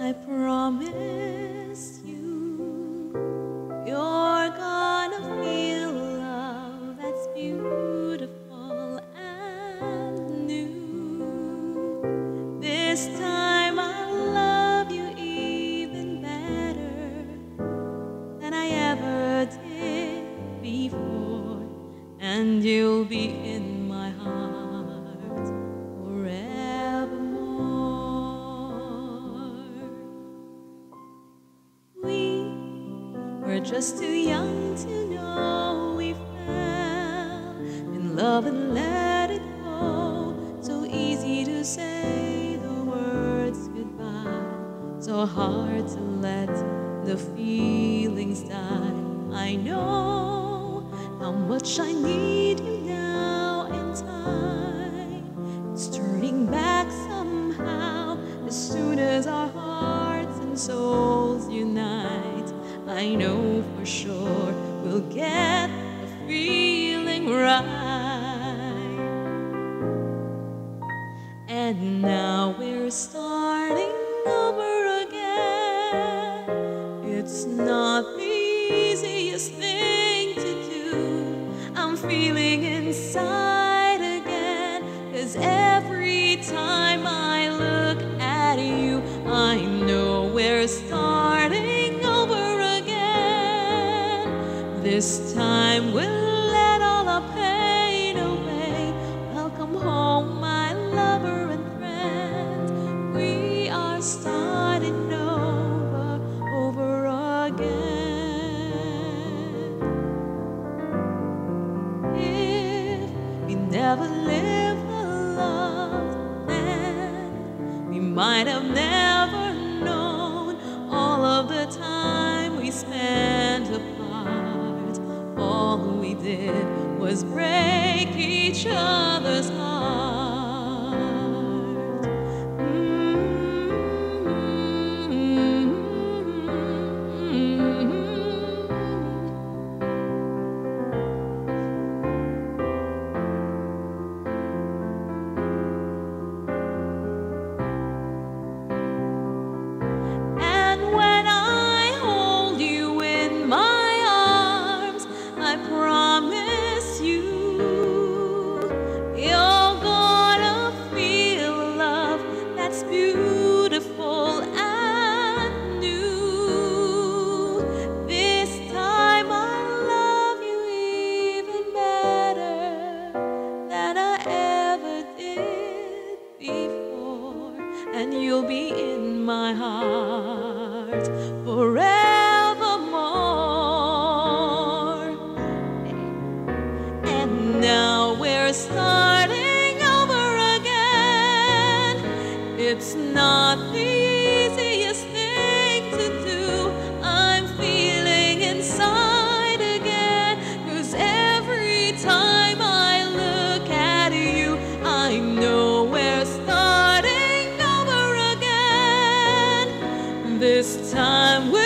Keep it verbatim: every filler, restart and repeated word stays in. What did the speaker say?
I promise you, you're gonna feel love that's beautiful and new. This time I'll love you even better than I ever did before, and you'll be in my heart forevermore. We were just too young to know we fell in love and let it go. So easy to say the words goodbye, so hard to let the feelings die. I know how much I need you now in time. It's turning back somehow as soon as our hearts and souls unite. I know for sure we'll get the feeling right. And now we're starting over again. It's not the easiest thing to do. I'm feeling inside again, 'cause every time I look at you, I know we're starting over again. This time we'll let all our pain away. Welcome home, my lover and friend. We are starting over, over again. If we never lived alone, then we might have never known all of the time we spent apart. All we did was break each other's heart. Mm-hmm. And when I hold you in my arms, I promise you, you're gonna feel love that's beautiful and new. This time I'll love you even better than I ever did before, and you'll be in my heart forevermore. And now we're starting over again. It's not the easiest thing to do. I'm feeling inside again, 'cause every time I look at you, I know we're starting over again. This time we're